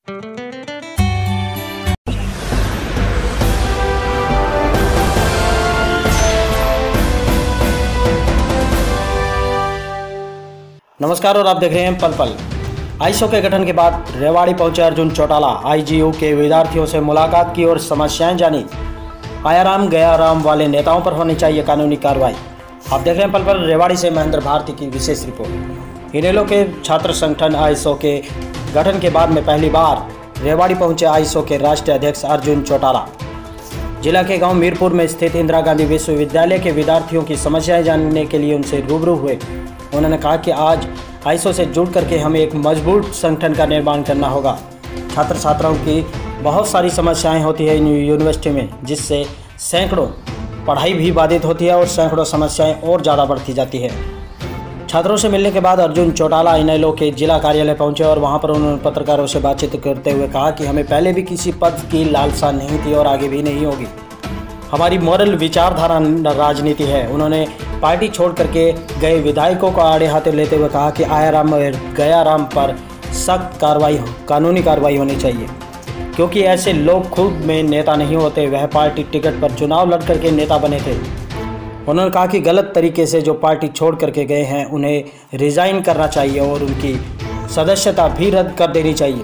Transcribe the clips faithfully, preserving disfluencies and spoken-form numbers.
नमस्कार और आप देख रहे हैं पल पल। आईएसओ के गठन के बाद रेवाड़ी पहुंचे अर्जुन चौटाला। आईजीयू के विद्यार्थियों से मुलाकात की और समस्याएं जानी। आया राम गया राम वाले नेताओं पर होनी चाहिए कानूनी कार्रवाई। आप देख रहे हैं पल पल। रेवाड़ी से महेंद्र भारती की विशेष रिपोर्ट। इनेलो के छात्र संगठन आईएसओ के गठन के बाद में पहली बार रेवाड़ी पहुंचे आईएसओ के राष्ट्रीय अध्यक्ष अर्जुन चौटाला। जिला के गांव मीरपुर में स्थित इंदिरा गांधी विश्वविद्यालय के विद्यार्थियों की समस्याएं जानने के लिए उनसे रूबरू हुए। उन्होंने कहा कि आज आईएसओ से जुड़ करके हमें एक मजबूत संगठन का निर्माण करना होगा। छात्र छात्राओं की बहुत सारी समस्याएं होती है यूनिवर्सिटी में, जिससे सैकड़ों पढ़ाई भी बाधित होती है और सैकड़ों समस्याएं और ज़्यादा बढ़ती जाती है। छात्रों से मिलने के बाद अर्जुन चौटाला इनेलो के जिला कार्यालय पहुंचे और वहां पर उन्होंने पत्रकारों से बातचीत करते हुए कहा कि हमें पहले भी किसी पद की लालसा नहीं थी और आगे भी नहीं होगी। हमारी मॉरल विचारधारा राजनीति है। उन्होंने पार्टी छोड़ करके गए विधायकों को आड़े हाथे लेते हुए कहा कि आया राम गया राम पर सख्त कार्रवाई कानूनी कार्रवाई होनी चाहिए, क्योंकि ऐसे लोग खुद में नेता नहीं होते। वह पार्टी टिकट पर चुनाव लड़ करके नेता बने थे। उन्होंने कहा कि गलत तरीके से जो पार्टी छोड़ करके गए हैं उन्हें रिज़ाइन करना चाहिए और उनकी सदस्यता भी रद्द कर देनी चाहिए।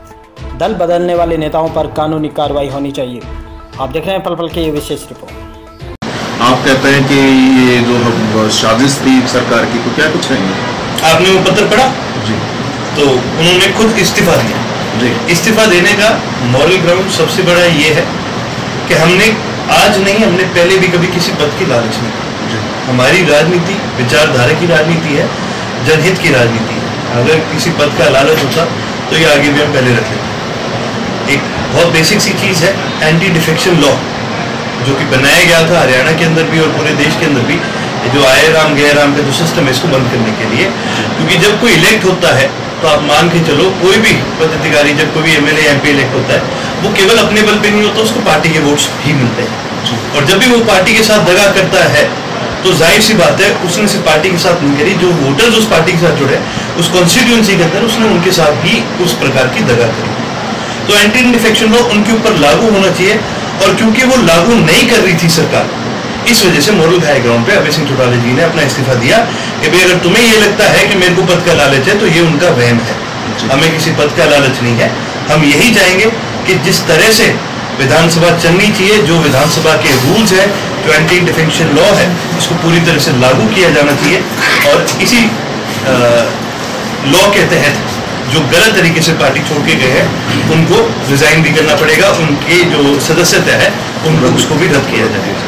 दल बदलने वाले नेताओं पर कानूनी कार्रवाई होनी चाहिए। आप देख रहे हैं पल पल की ये विशेष रिपोर्ट। आप कहते हैं कि ये जो साजिश थी सरकार की, तो क्या कुछ है? आपने वो पत्र पढ़ा जी? तो उन्होंने खुद इस्तीफा दिया जी। इस्तीफा देने का मॉरल ग्राउंड सबसे बड़ा ये है कि हमने आज नहीं, हमने पहले भी कभी किसी पद की लालच नहीं जी। हमारी राजनीति विचारधारा की राजनीति है, जनहित की राजनीति है। अगर किसी पद का लालच होता तो ये आगे भी हम पहले रख लेते। एक बहुत बेसिक सी चीज़ है एंटी डिफेक्शन लॉ, जो कि बनाया गया था हरियाणा के अंदर भी और पूरे देश के अंदर भी। जो आए राम गए राम का जो सिस्टम है, इसको बंद करने के लिए। क्योंकि जब कोई इलेक्ट होता है तो आप मान के चलो, कोई भी पदाधिकारी जब कोई एमएलए एमपी इलेक्ट होता है, वो केवल अपने बल पे नहीं होता, उसको पार्टी के वोट्स भी मिलते हैं। और जब भी वो पार्टी के साथ दगा करता है तो जाहिर सी बात है उसने सिर्फ पार्टी के साथ नहीं करी, जो वोटर्स उस पार्टी के साथ जुड़े उस कॉन्स्टिट्यूएंसी के अंदर, उसने उनके साथ भी उस प्रकार की दगा करी। तो एंटी डिफेक्शन लॉ उनके ऊपर लागू होना चाहिए। और क्योंकि वो लागू नहीं कर रही थी सरकार, इस वजह से मॉरल हाई ग्राउंड पे अभय सिंह चौटाला जी ने अपना इस्तीफा दिया कि भाई अगर तुम्हें ये लगता है कि मेरे को पद का लालच है तो ये उनका वहम है। हमें किसी पद का लालच नहीं है। हम यही चाहेंगे कि जिस तरह से विधानसभा चलनी चाहिए, जो विधानसभा के रूल्स है, जो एंटी डिफेक्शन लॉ है, इसको पूरी तरह से लागू किया जाना चाहिए। और इसी लॉ के तहत जो गलत तरीके से पार्टी छोड़ के गए हैं उनको रिजाइन भी करना पड़ेगा। उनके जो सदस्यता है उनको उसको भी रद्द किया जाएगा।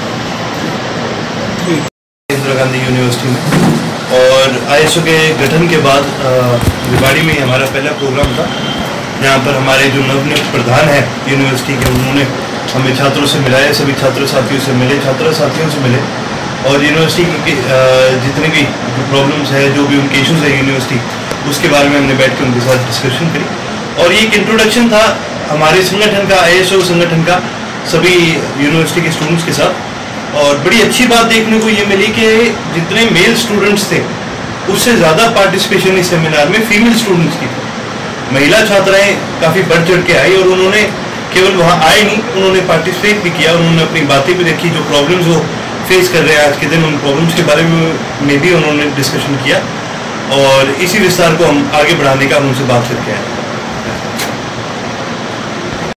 इंदिरा गांधी यूनिवर्सिटी में और आईएसओ के गठन के बाद रेवाड़ी में हमारा पहला प्रोग्राम था। यहाँ पर हमारे जो नवनियुक्त प्रधान है यूनिवर्सिटी के, उन्होंने हमें छात्रों से मिलाया, सभी छात्र साथियों से मिले, छात्र साथियों से मिले और यूनिवर्सिटी की जितनी भी प्रॉब्लम्स है, जो भी उनके इशूज़ है यूनिवर्सिटी, उसके बारे में हमने बैठ के उनके साथ डिस्कशन करी। और ये एक इंट्रोडक्शन था हमारे संगठन का, आईएसओ संगठन का, सभी यूनिवर्सिटी के स्टूडेंट्स के साथ। और बड़ी अच्छी बात देखने को ये मिली कि जितने मेल स्टूडेंट्स थे उससे ज़्यादा पार्टिसिपेशन इस सेमिनार में फीमेल स्टूडेंट्स की थी। महिला छात्राएँ काफ़ी बढ़ चढ़ के आई और उन्होंने केवल वहाँ आए नहीं, उन्होंने पार्टिसिपेट भी किया। उन्होंने अपनी बातें भी रखी, जो प्रॉब्लम्स वो फेस कर रहे हैं आज के दिन, उन प्रॉब्लम्स के बारे में भी उन्होंने डिस्कशन किया। और इसी विस्तार को हम आगे बढ़ाने का हम उनसे बात करके आए।